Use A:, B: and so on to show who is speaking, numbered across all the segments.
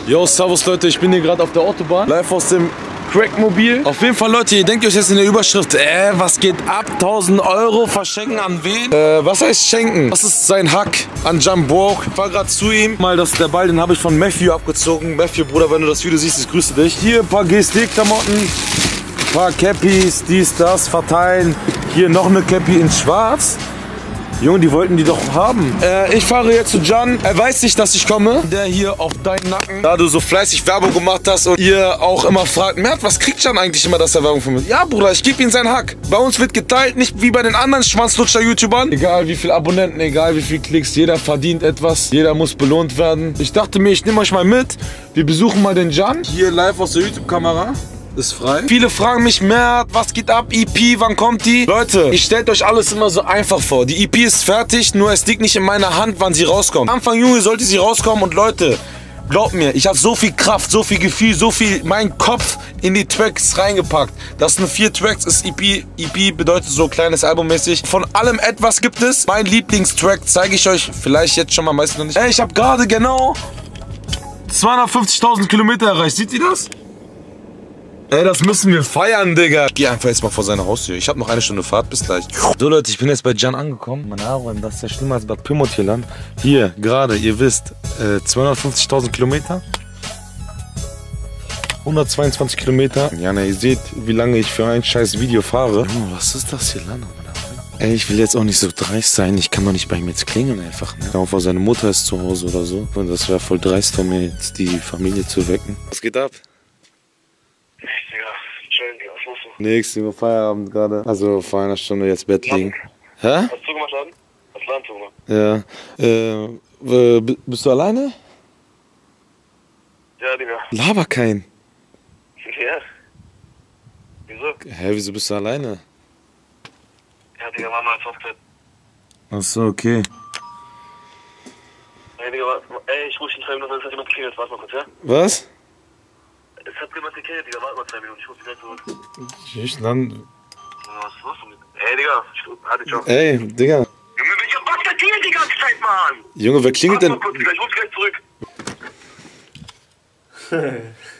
A: Yo, servus Leute, ich bin hier gerade auf der Autobahn, live aus dem Crackmobil. Auf jeden Fall, Leute, ihr denkt euch jetzt in der Überschrift, was geht ab? 1000 Euro verschenken an wen? Was heißt schenken? Das ist sein Hack an Jumbo. Ich fahr gerade zu ihm. Mal, das ist der Ball, den habe ich von Matthew abgezogen. Matthew, Bruder, wenn du das Video siehst, ich grüße dich. Hier ein paar GSD-Klamotten, ein paar Cappies, dies, das, verteilen. Hier noch eine Cappy in schwarz. Junge, die wollten die doch haben. Ich fahre jetzt zu Can. Er weiß nicht, dass ich komme. Der hier auf deinen Nacken. Da du so fleißig Werbung gemacht hast und ihr auch immer fragt, Mert, was kriegt Can eigentlich immer, dass er Werbung von mir? Ja, Bruder, ich gebe ihm seinen Hack. Bei uns wird geteilt, nicht wie bei den anderen Schwanzlutscher-YouTubern. Egal wie viele Abonnenten, egal wie viele Klicks, jeder verdient etwas. Jeder muss belohnt werden. Ich dachte mir, ich nehme euch mal mit. Wir besuchen mal den Can. Hier live aus der YouTube-Kamera. Ist frei. Viele fragen mich, Mert, was geht ab? EP, wann kommt die? Leute, ich stellt euch alles immer so einfach vor. Die EP ist fertig, nur es liegt nicht in meiner Hand, wann sie rauskommt. Anfang Juni sollte sie rauskommen und Leute, glaubt mir, ich habe so viel Kraft, so viel Gefühl, so viel mein Kopf in die Tracks reingepackt. Das sind 4 Tracks, ist EP. EP bedeutet so kleines Albummäßig. Von allem etwas gibt es. Mein Lieblingstrack zeige ich euch vielleicht jetzt schon mal, meistens noch nicht. Ich habe gerade genau 250.000 Kilometer erreicht. Seht ihr das? Das müssen wir feiern, Digga. Ich geh einfach jetzt mal vor seine Haustür. Ich habe noch 1 Stunde Fahrt, bis gleich. So Leute, ich bin jetzt bei Can angekommen. Meine Haare, das ist ja schlimmer als Bad Pyrmont-Land. Hier, gerade, ihr wisst, 250.000 Kilometer. 122 Kilometer. Ja, ne, ihr seht, wie lange ich für ein scheiß Video fahre. Was ist das hier, Lana? Ich will jetzt auch nicht so dreist sein. Ich kann doch nicht bei ihm jetzt klingeln einfach, ne? Auch weil seine Mutter ist zu Hause oder so. Und das wäre voll dreist von mir, jetzt die Familie zu wecken. Was geht ab? Nix, über Feierabend gerade. Also vor einer Stunde jetzt Bett liegen. Hä?
B: Hast du zugemacht, Laden? Hast du Laden zugemacht?
A: Ja. Bist du alleine?
B: Ja, Digga.
A: Laber kein.
B: Ja. Wieso?
A: Hä, wieso bist du alleine?
B: Ja, Digga, Mama als Hochzeit.
A: Achso, okay.
B: Hey, Digga, warte. Ey, ich ruf dich in 2 Minuten, es hat jemand geklingelt. Warte mal kurz, ja?
A: Was?
B: Es hat jemand geklingelt, Digga. Warte mal 2 Minuten, ich ruf dich gleich zurück.
A: Ich dann.
B: Was ist los mit? Ey, Digga, hatte ich auch.
A: Ey, Digga.
B: Junge, welcher Bastard klingelt die ganze Zeit, Mann?
A: Junge, wer klingelt denn?
B: Warte mal kurz, Digga, ich ruf dich gleich zurück.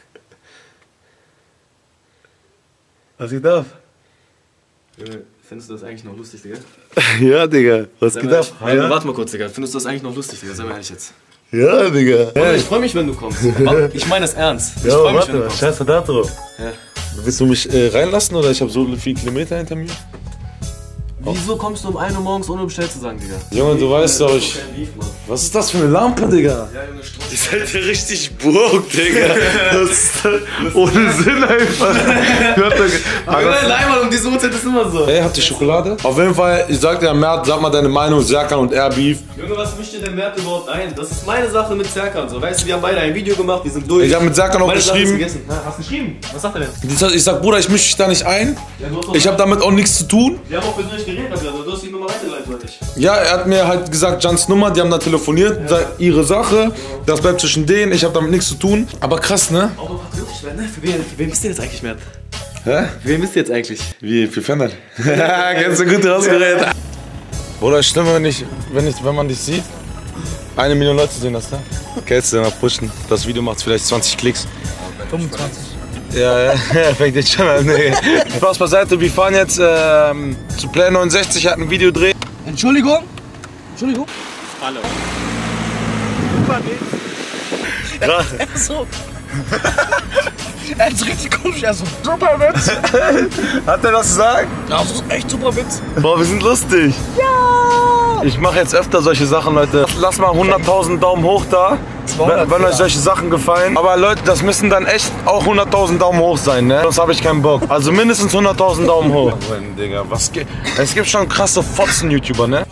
A: Was geht ab?
C: Junge, findest du das eigentlich noch lustig, Digga?
A: Ja, Digga. Was geht ab?
C: Ja. Warte mal kurz, Digga. Findest du das eigentlich noch lustig, Digga? Sei mal ehrlich jetzt.
A: Ja, Digga.
C: Ja, ich freu mich, wenn du kommst. Ich meine das ernst. Ich
A: Ja,
C: freu mich,
A: warte
C: wenn du
A: mal.
C: kommst.
A: Scheiße da drauf.
C: Ja.
A: Willst du mich reinlassen oder ich habe so viele Kilometer hinter mir?
C: Wieso kommst du um 1 Uhr morgens ohne Bescheid zu sagen, Digga?
A: Junge, du weißt doch, was ist das für eine Lampe, Digga?
C: Ja, Junge, Stress.
A: Die seid ja richtig burg, Digga. Das ist ohne Sinn einfach.
C: Nein, um diese Uhrzeit ist immer so.
A: Ey, habt ihr Schokolade? Auf jeden Fall, ich sag dir, Mert, sag mal deine Meinung, Serkan und er Beef.
C: Junge, was mischt dir denn Mert überhaupt ein? Das ist meine Sache mit Serkan. So, weißt du, wir haben beide ein Video gemacht, wir sind durch.
A: Ich hab mit Serkan auch
C: Meine Sache ist
A: geschrieben.
C: gegessen. Na, hast du geschrieben? Was sagt er denn?
A: Ich sag, Bruder, ich misch dich da nicht ein.
C: Ja, du hast doch
A: Ich hab damit auch nichts zu tun.
C: Wir haben auch persönlich geredet, also du hast die Nummer weitergeleitet, oder nicht?
A: Ja, er hat mir halt gesagt, Jans Nummer, die haben da telefoniert, ihre Sache. Das bleibt zwischen denen, ich hab damit nichts zu tun. Aber krass, ne?
C: Auch noch patriotisch werden, ne? Für wen bist du jetzt eigentlich, Mert?
A: Hä?
C: Für wen bist du jetzt eigentlich?
A: Wie, für Fender? Ganz so gut rausgeredet. Bruder, ist schlimm, wenn man dich sieht. 1 Million Leute sehen das, ne? Kennst du mal pushen. Das Video macht vielleicht 20 Klicks.
D: 25.
A: Ja, fängt jetzt schon an. Nee. Spaß beiseite, wir fahren jetzt zu Player 69, hat ein Video drehen.
D: Entschuldigung? Entschuldigung?
C: Hallo.
D: Super Witz. So. Er ist richtig komisch, er so. Super Witz.
A: Hat er das gesagt?
D: Ja, das ist echt super Witz.
A: Boah, wir sind lustig. Ja. Ich mache jetzt öfter solche Sachen, Leute. Lass mal 100.000 Daumen hoch da, wenn euch solche Sachen gefallen. Aber Leute, das müssen dann echt auch 100.000 Daumen hoch sein, ne? Sonst habe ich keinen Bock. Also mindestens 100.000 Daumen hoch. Digga, was geht? Es gibt schon krasse Fotzen-YouTuber, ne?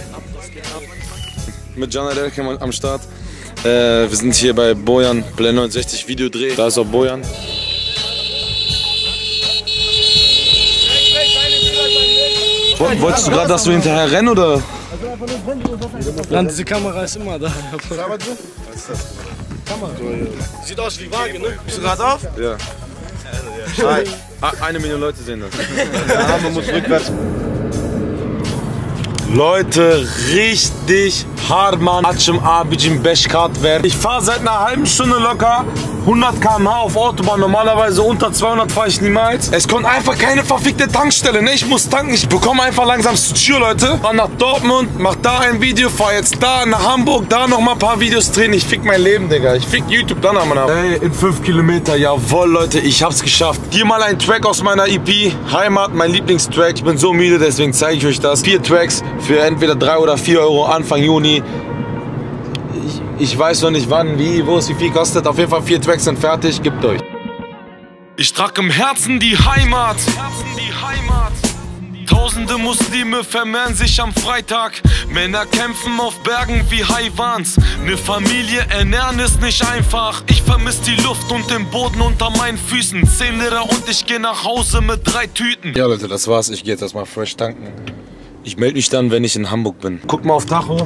A: Mit Can Adelke am Start. Wir sind hier bei Bojan, Player 69 Videodreh. Da ist auch Bojan. Wolltest du gerade, dass du hinterher rennen oder?
D: Dann diese Kamera ist immer da. Kamera. Sieht aus wie Waage, ne? Bist du gerade auf?
A: Ja. 1 Million Leute sehen das. Ja, man muss rückwärts. Leute, richtig hart, Mann. Açım abicim 5 Grad wert. Ich fahre seit einer halben Stunde locker 100 km/h auf Autobahn. Normalerweise unter 200 fahre ich niemals. Es kommt einfach keine verfickte Tankstelle, ne? Ich muss tanken. Ich bekomme einfach langsam zu Tür, Leute. Fahr nach Dortmund, mach da ein Video, fahr jetzt da nach Hamburg, da noch mal ein paar Videos drehen. Ich fick mein Leben, Digga. Ich fick YouTube dann am Abend. Ey, in 5 Kilometer, jawohl, Leute, ich hab's geschafft. Hier mal ein Track aus meiner EP. Heimat, mein Lieblingstrack. Ich bin so müde, deswegen zeige ich euch das. 4 Tracks für entweder 3 oder 4 Euro Anfang Juni. Ich weiß noch nicht wann, wie, wo es wie viel kostet. Auf jeden Fall 4 Tracks sind fertig. Gebt euch. Ich trage im Herzen die Heimat. Tausende Muslime vermehren sich am Freitag. Männer kämpfen auf Bergen wie Haiwans. Ne Familie ernähren ist nicht einfach. Ich vermiss die Luft und den Boden unter meinen Füßen. 10 Liter und ich geh nach Hause mit 3 Tüten. Ja Leute, das war's. Ich geh jetzt erstmal fresh tanken. Ich melde mich dann, wenn ich in Hamburg bin. Guck mal auf Tacho.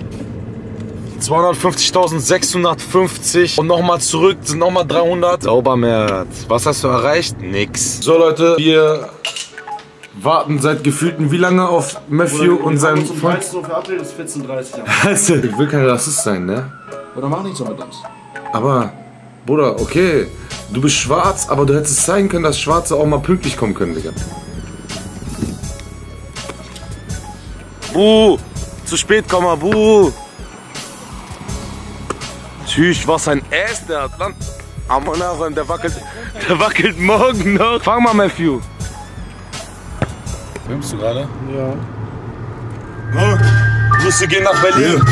A: 250.650 und nochmal zurück sind nochmal 300. Sauber, Mert. Was hast du erreicht? Nix. So Leute, wir warten seit gefühlten wie lange auf Matthew und seinen Freund?
D: 13 Uhr verabredet, ist 14:30 Uhr.
A: Also, ich will kein Rassist sein, ne?
D: Oder mach nicht so mit uns.
A: Aber, Bruder, okay, du bist schwarz, aber du hättest zeigen können, dass Schwarze auch mal pünktlich kommen können, Digga. Zu spät kommen, Tschüss, was ein Ass, der hat Land. Aber nachher, der wackelt morgen noch. Fang mal, Matthew. Filmst du gerade?
D: Ja.
A: Grüße gehen nach Berlin.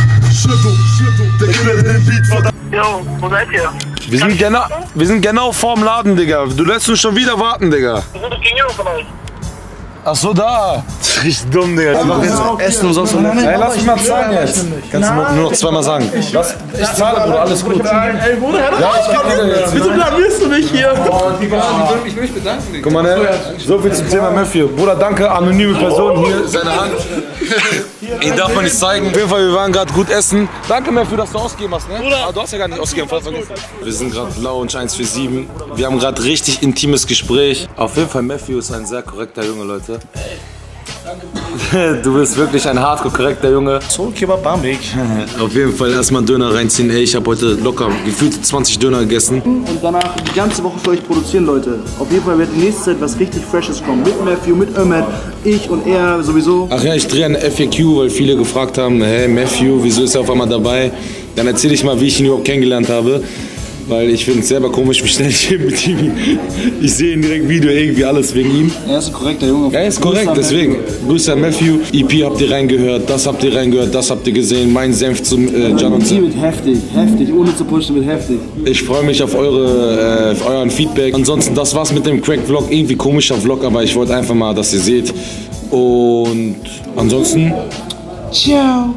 E: Jo, wo seid ihr?
A: Wir sind genau vorm Laden, Digga. Du lässt uns schon wieder warten, Digga.
E: Wir sind gegenüber von euch.
A: Ach so, da. Das ist richtig dumm, Digga.
D: Einfach jetzt essen und sonst was.
A: Ey, lass mich mal zahlen jetzt. Kannst du nur noch zweimal sagen. Ich zahle, Bruder, alles gut.
D: Ey, Bruder, hör doch auf! Wieso blamierst du mich hier? Ich will mich bedanken, Digga.
A: Guck mal, ne? So viel zum Thema Matthew. Bruder, danke, anonyme Person. Hier, seine Hand. Ich darf man nicht zeigen. Auf jeden Fall, wir waren gerade gut essen. Danke, Matthew, dass du ausgegeben hast, ne? Ah, du hast ja gar nicht ausgegeben, voll vergessen. Wir sind gerade Lounge 147. Wir haben gerade richtig intimes Gespräch. Auf jeden Fall, Matthew ist ein sehr korrekter Junge, Leute. Du bist wirklich ein hardcore korrekter Junge.
D: So, Kebab Bambik.
A: Auf jeden Fall erstmal einen Döner reinziehen. Ey, ich habe heute locker gefühlt 20 Döner gegessen.
F: Und danach die ganze Woche für euch produzieren, Leute. Auf jeden Fall wird in nächster Zeit was richtig Freshes kommen. Mit Matthew, mit Ömer, ich und er sowieso.
A: Ach ja, ich drehe eine FAQ, weil viele gefragt haben, hey Matthew, wieso ist er auf einmal dabei? Dann erzähle ich mal, wie ich ihn überhaupt kennengelernt habe. Weil ich finde es selber komisch, wie schnell ich mit ihm. Ich sehe ihn direkt Video, irgendwie alles wegen ihm.
F: Er ist ein korrekter Junge.
A: Er ist korrekt, deswegen. Grüße an Matthew. EP habt ihr reingehört, das habt ihr reingehört, das habt ihr gesehen. Mein Senf zum Jan und
F: Die wird heftig, ohne zu pushen wird heftig.
A: Ich freue mich auf euren Feedback. Ansonsten, das war's mit dem Crack-Vlog. Irgendwie komischer Vlog, aber ich wollte einfach mal, dass ihr seht. Und ansonsten.
F: Ciao.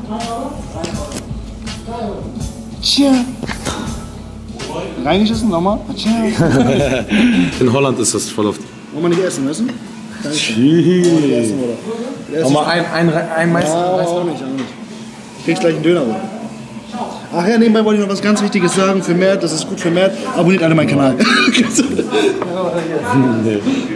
F: Ciao. Reingeschissen, nochmal. Ciao.
A: In Holland ist das voll oft.
F: Wollen wir nicht essen, weißt du?
A: Cheese. Nochmal ein Meister.
F: Ja, auch nicht. Ich kriegst gleich einen Döner, oder? Ach ja, nebenbei wollte ich noch was ganz Wichtiges sagen für Mert. Das ist gut für Mert. Abonniert alle meinen Kanal.